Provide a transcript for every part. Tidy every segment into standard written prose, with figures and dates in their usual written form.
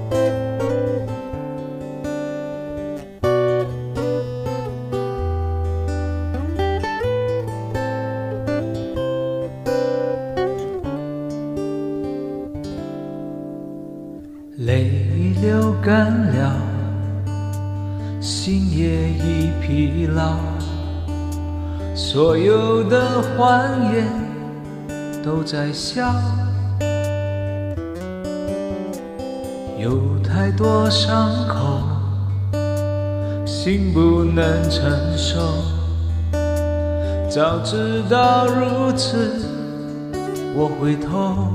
泪流干了，心也已疲劳，所有的谎言都在笑，有太多伤口，心不能承受。早知道如此，我回头。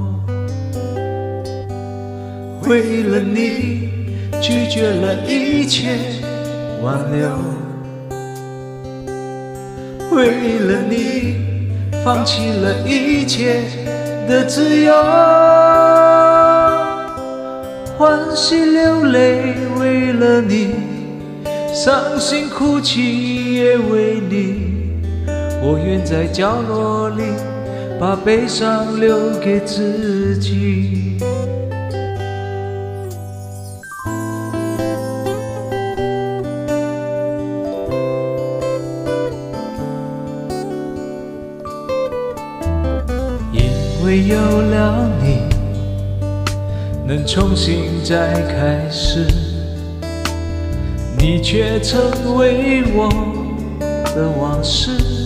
为了你，拒绝了一切挽留；为了你，放弃了一切的自由。欢喜流泪，为了你；伤心哭泣，也为你。我愿在角落里，把悲伤留给自己。因为有了你，能重新再开始，你却成为我的往事。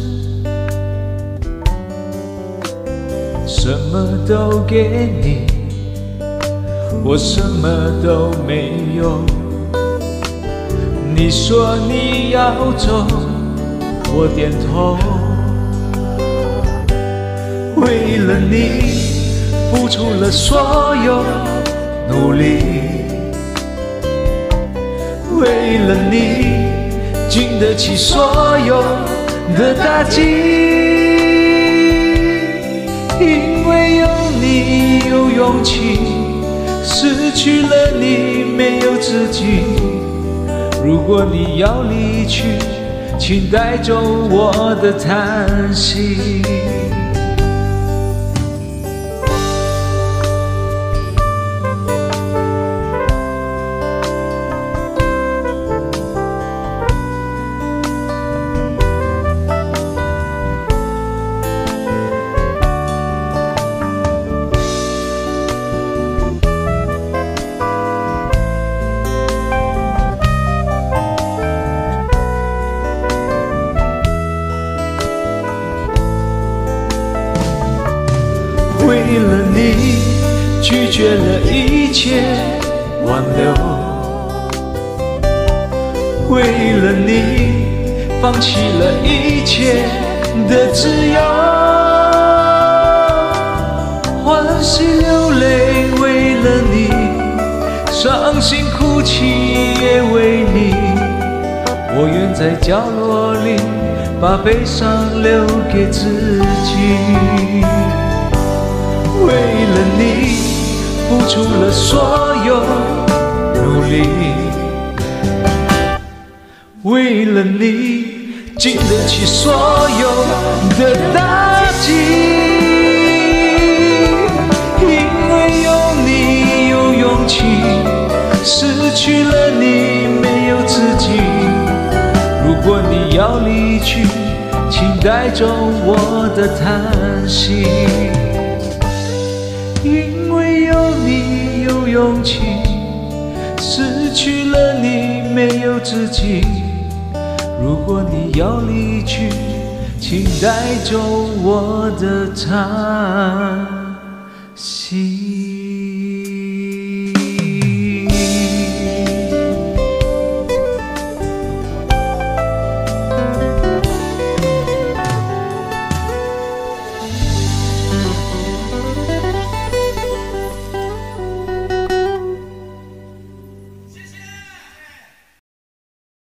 什么都给你，我什么都没有。你说你要走，我点头。为了你，付出了所有努力；为了你，经得起所有的打击。因为有你，有勇气；失去了你，没有自己。如果你要离去，请带走我的叹息。为了你，拒绝了一切挽留；为了你，放弃了一切的自由。欢喜流泪，为了你；伤心哭泣，也为你。我愿在角落里，把悲伤留给自己。为了你，付出了所有努力；为了你，经得起所有的打击。因为有你，有勇气；失去了你，没有自己。如果你要离去，请带走我的叹息。因为有你，有勇气；失去了你，没有自己。如果你要离去，请带走我的叹息。